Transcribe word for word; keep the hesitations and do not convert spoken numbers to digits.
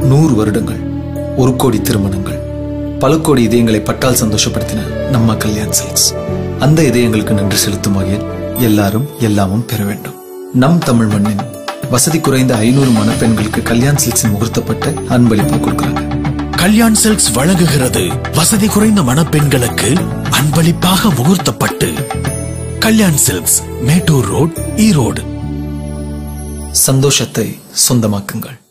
நூறு வருடங்கள், ஒரு கோடி திருமணங்கள், பல கோடி இதயங்களை பட்டால் சந்தோஷப்படுத்தின நம்ம கல்யாண் சில்க்ஸ். அந்த இதயங்களுக்கு நன்றி செலுத்தும் வகையில் எல்லாரும் எல்லாமும் பெற வேண்டும். நம் தமிழ் மண்ணின் வசதி குறைந்த ஐநூறு மணப்பெண்களுக்கு கல்யாண் சில்க்ஸின் முகூர்த்தப்பட்டு அன்பளிப்பா கொடுக்குறாங்க. கல்யாண் சில்க்ஸ் வழங்குகிறது வசதி குறைந்த மணப்பெண்களுக்கு அன்பளிப்பாக முகூர்த்தப்பட்டு. Kalyan silks, Mettur road, Erode. சந்தோஷத்தை சொந்தமாக்குங்கள்.